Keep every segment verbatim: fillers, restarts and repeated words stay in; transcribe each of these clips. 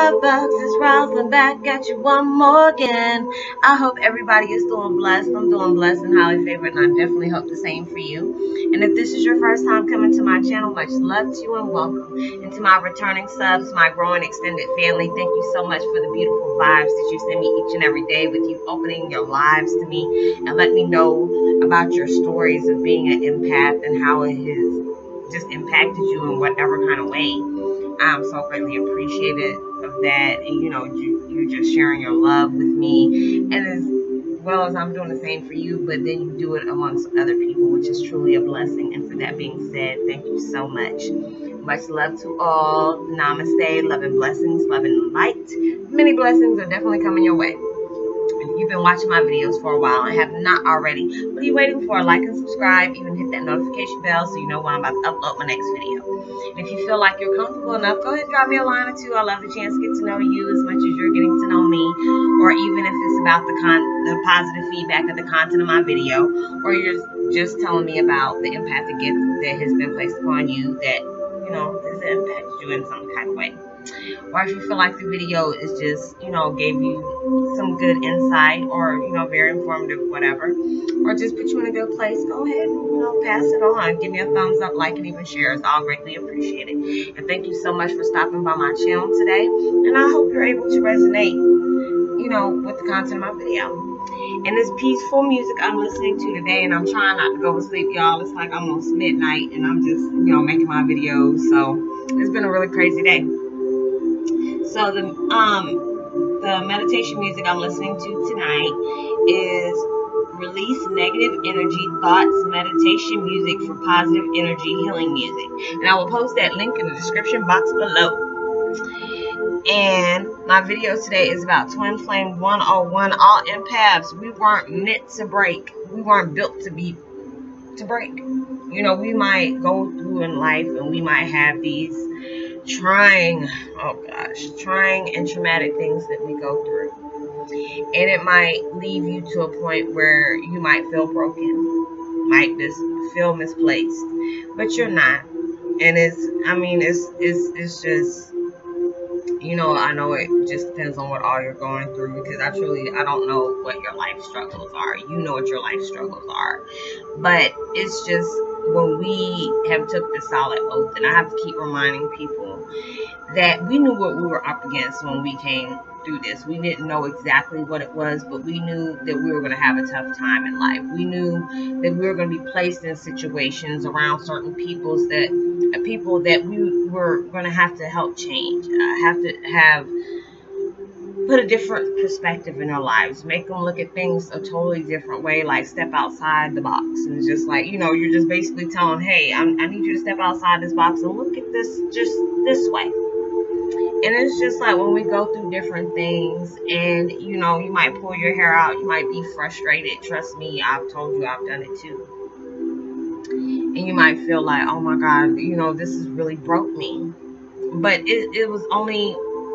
love bugs? It's Roslynn back at you one more again. I hope everybody is doing blessed. I'm doing blessed and highly favored, and I definitely hope the same for you. And if this is your first time coming to my channel, much love to you and welcome. And to my returning subs, my growing extended family, thank you so much for the beautiful vibes that you send me each and every day, with you opening your lives to me and let me know about your stories of being an empath and how it has just impacted you in whatever kind of way. I'm so greatly appreciative of that, and you know, you, you're just sharing your love with me, and as well as I'm doing the same for you, but then you do it amongst other people, which is truly a blessing. And for that being said, thank you so much. Much love to all. Namaste, love and blessings, love and light. Many blessings are definitely coming your way. If you've been watching my videos for a while and have not already, what are you waiting for? Like and subscribe, even hit that notification bell so you know when I'm about to upload my next video. And if you feel like you're comfortable enough, go ahead and drop me a line or two. I love the chance to get to know you as much as you're getting to know me, or even if it's about the con the positive feedback of the content of my video, or you're just telling me about the empathic gift that has been placed upon you that, you know, has impacted you in some kind of way. Or if you feel like the video is just, you know, gave you some good insight, or, you know, very informative, whatever, or just put you in a good place, go ahead and, you know, pass it on. Give me a thumbs up, like, and even share. It's all greatly appreciated. And thank you so much for stopping by my channel today. And I hope you're able to resonate, you know, with the content of my video. And this peaceful music I'm listening to today, and I'm trying not to go to sleep, y'all. It's like almost midnight, and I'm just, you know, making my videos. So it's been a really crazy day. So the um the meditation music I'm listening to tonight is Release Negative Energy Thoughts Meditation Music for Positive Energy Healing Music. And I will post that link in the description box below. And my video today is about Twin Flame one oh one. All empaths, we weren't meant to break. We weren't built to be to break. You know, we might go through in life and we might have these trying, oh gosh, trying and traumatic things that we go through. And it might leave you to a point where you might feel broken, might just feel misplaced, but you're not. And it's, I mean, it's, it's, it's just, you know, I know it just depends on what all you're going through, because I truly, I don't know what your life struggles are. You know what your life struggles are. But it's just, when we have took the solid oath, and I have to keep reminding people that we knew what we were up against when we came through this. We didn't know exactly what it was, but we knew that we were going to have a tough time in life. We knew that we were going to be placed in situations around certain peoples that, people that we were going to have to help change, uh, have to have put a different perspective in our lives, make them look at things a totally different way, like step outside the box. And it's just like, you know, you're just basically telling, hey, I'm, I need you to step outside this box and look at this just this way. And it's just like when we go through different things, and, you know, you might pull your hair out, you might be frustrated. Trust me, I've told you, I've done it too. And you might feel like, oh my God, you know, this has really broke me. But it, it was only,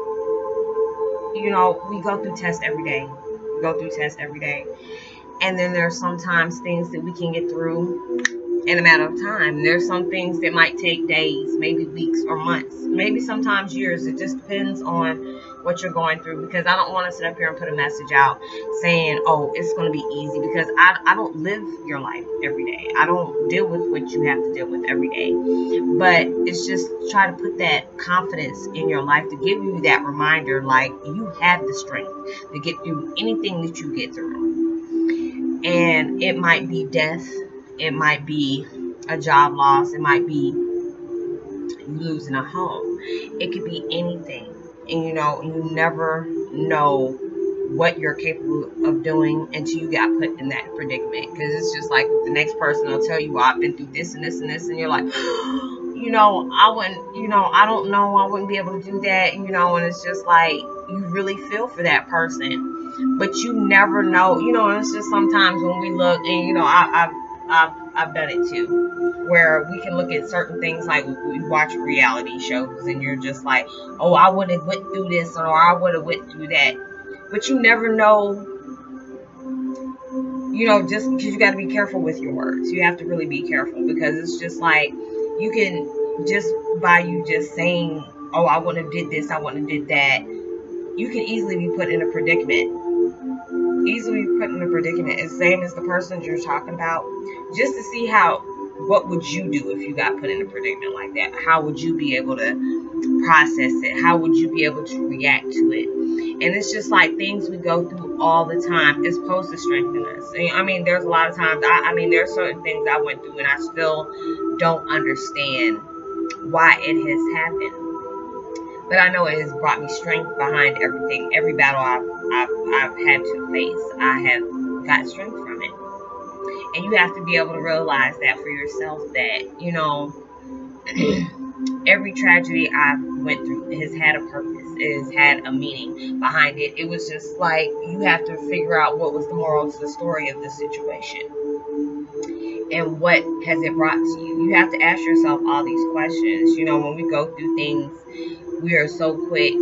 you know, we go through tests every day. We go through tests every day. And then there's sometimes things that we can get through in a matter of time. There's some things that might take days, maybe weeks or months, maybe sometimes years. It just depends on what you're going through, because I don't want to sit up here and put a message out saying, oh, it's going to be easy, because I, I don't live your life every day. I don't deal with what you have to deal with every day. But it's just try to put that confidence in your life to give you that reminder, like you have the strength to get through anything that you get through. And it might be death. It might be a job loss. It might be losing a home. It could be anything. And, you know, you never know what you're capable of doing until you got put in that predicament. Because it's just like the next person will tell you, well, I've been through this and this and this. And you're like, you know, I wouldn't, you know, I don't know. I wouldn't be able to do that. You know, and it's just like you really feel for that person. But you never know. You know, and it's just sometimes when we look, and, you know, I, I've, I've, I've done it too, where we can look at certain things, like we watch reality shows and you're just like, oh, I would have went through this, or I would have went through that. But you never know, you know, just because you got to be careful with your words. You have to really be careful, because it's just like, you can, just by you just saying, oh, I wouldn't have did this, I wouldn't have did that, you can easily be put in a predicament. Easily put in a predicament. It's the same as the person you're talking about. Just to see how, what would you do if you got put in a predicament like that? How would you be able to process it? How would you be able to react to it? And it's just like things we go through all the time is supposed to strengthen us. I mean, there's a lot of times, I, I mean, there's certain things I went through and I still don't understand why it has happened. But I know it has brought me strength behind everything. Every battle I've, I've, I've had to face, I have got strength from it. And you have to be able to realize that for yourself, that, you know, every tragedy I've went through has had a purpose. It has had a meaning behind it. It was just like, you have to figure out what was the moral to the story of the situation. And what has it brought to you? You have to ask yourself all these questions. You know, when we go through things, we are so quick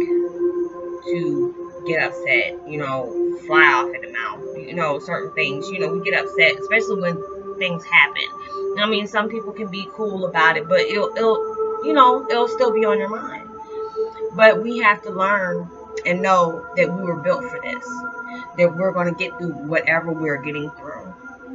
to get upset, you know, fly off at the mouth, you know, certain things, you know, we get upset, especially when things happen. I mean, some people can be cool about it, but it'll, it'll, you know, it'll still be on your mind. But we have to learn and know that we were built for this, that we're going to get through whatever we're getting through.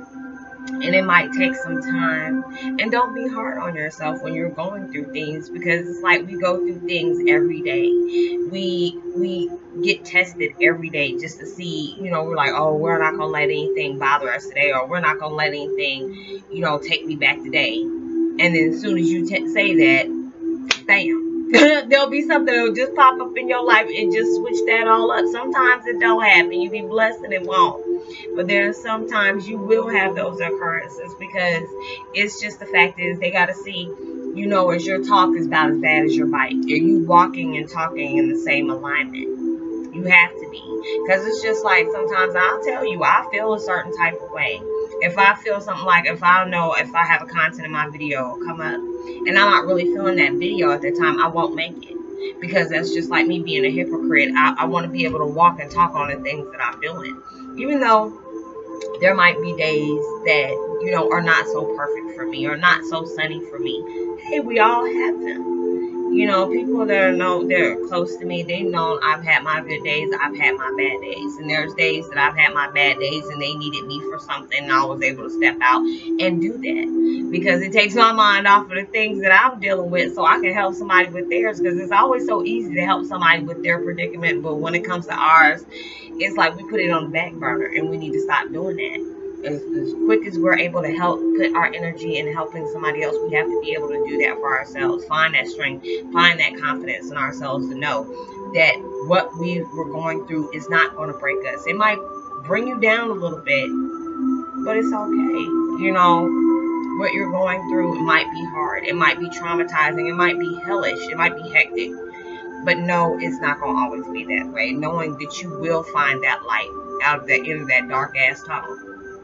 And it might take some time. And don't be hard on yourself when you're going through things, because it's like we go through things every day. We we get tested every day just to see, you know, we're like, oh, we're not going to let anything bother us today, or we're not going to let anything, you know, take me back today. And then as soon as you t- say that, bam, there'll be something that'll just pop up in your life and just switch that all up. Sometimes it don't happen. You be blessed and it won't. But there's sometimes you will have those occurrences, because it's just the fact is they got to see, you know, as your talk is about as bad as your bite. Are you walking and talking in the same alignment? You have to be. Because it's just like sometimes I'll tell you, I feel a certain type of way. If I feel something like, if I know if I have a content in my video come up and I'm not really feeling that video at the time, I won't make it. Because that's just like me being a hypocrite. I, I want to be able to walk and talk on the things that I'm doing. Even though there might be days that, you know, are not so perfect for me or not so sunny for me. Hey, we all have them. You know, people that know they're close to me, they know I've had my good days, I've had my bad days. And there's days that I've had my bad days and they needed me for something and I was able to step out and do that. Because it takes my mind off of the things that I'm dealing with so I can help somebody with theirs. Because it's always so easy to help somebody with their predicament. But when it comes to ours, it's like we put it on the back burner, and we need to stop doing that. As, as quick as we're able to help put our energy in helping somebody else, we have to be able to do that for ourselves. Find that strength, find that confidence in ourselves to know that what we were going through is not going to break us. It might bring you down a little bit, but it's okay. You know, what you're going through, it might be hard, it might be traumatizing, it might be hellish, it might be hectic. But no, it's not going to always be that way. Knowing that you will find that light out of the end of that dark ass tunnel.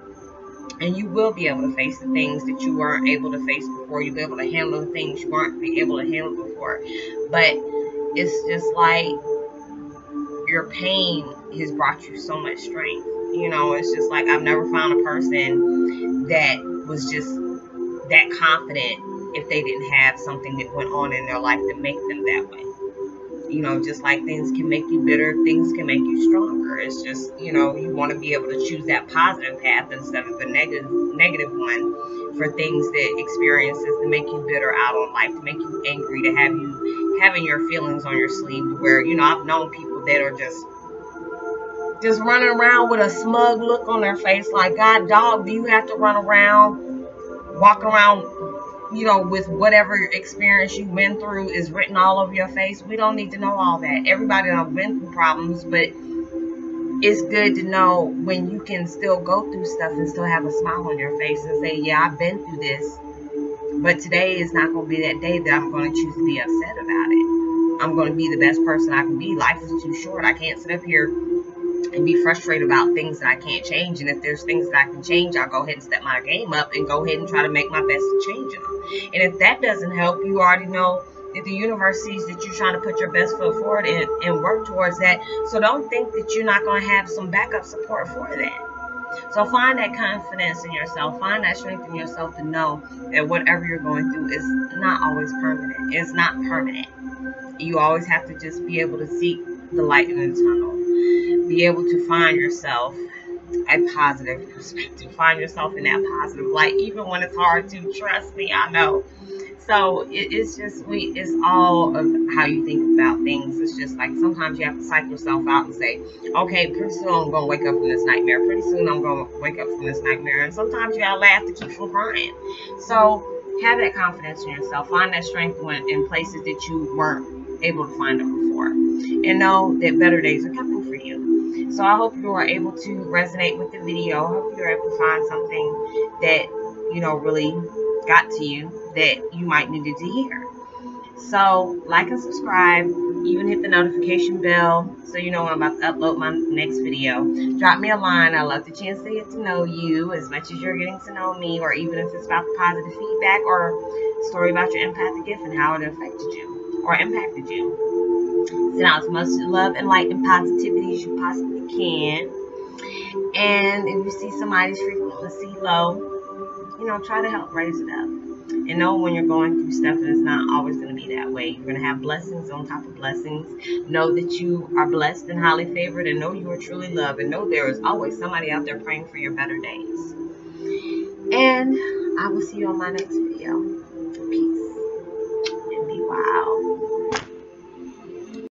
And you will be able to face the things that you weren't able to face before. You'll be able to handle the things you weren't able to handle before. But it's just like your pain has brought you so much strength. You know, it's just like I've never found a person that was just that confident if they didn't have something that went on in their life to make them that way. You know, just like things can make you bitter, things can make you stronger. It's just, you know, you want to be able to choose that positive path instead of the negative negative one for things that experiences to make you bitter out on life, to make you angry, to have you having your feelings on your sleeve, where, you know, I've known people that are just just running around with a smug look on their face like, God, dog, do you have to run around, walk around, you know, with whatever experience you've been through is written all over your face? We don't need to know all that. Everybody done been through problems, but it's good to know when you can still go through stuff and still have a smile on your face and say, yeah, I've been through this, but today is not going to be that day that I'm going to choose to be upset about it. I'm going to be the best person I can be. Life is too short. I can't sit up here and be frustrated about things that I can't change. And if there's things that I can change, I'll go ahead and step my game up and go ahead and try to make my best to change them. And if that doesn't help, you already know that the universe sees that you're trying to put your best foot forward and, and work towards that. So don't think that you're not going to have some backup support for that. So find that confidence in yourself. Find that strength in yourself to know that whatever you're going through is not always permanent. It's not permanent. You always have to just be able to seek the light in the tunnel. Be able to find yourself a positive perspective. Find yourself in that positive light, even when it's hard to. Trust me, I know. So it, it's just we. It's all of how you think about things. It's just like sometimes you have to psych yourself out and say, okay, pretty soon I'm gonna wake up from this nightmare. Pretty soon I'm gonna wake up from this nightmare. And sometimes you gotta laugh to keep from crying. So have that confidence in yourself. Find that strength when, in places that you weren't able to find it before, and know that better days are coming for you. So I hope you are able to resonate with the video. I hope you're able to find something that, you know, really got to you that you might needed to hear. So like and subscribe, even hit the notification bell so you know when I'm about to upload my next video. Drop me a line. I love the chance to get to know you as much as you're getting to know me, or even if it's about positive feedback or a story about your empathic gift and how it affected you or impacted you. Send out as much love and light and positivity as you possibly can. And if you see somebody's frequency low, you know, try to help raise it up. And know when you're going through stuff and it's not always going to be that way. You're going to have blessings on top of blessings. Know that you are blessed and highly favored, and know you are truly loved, and know there is always somebody out there praying for your better days. And I will see you on my next video.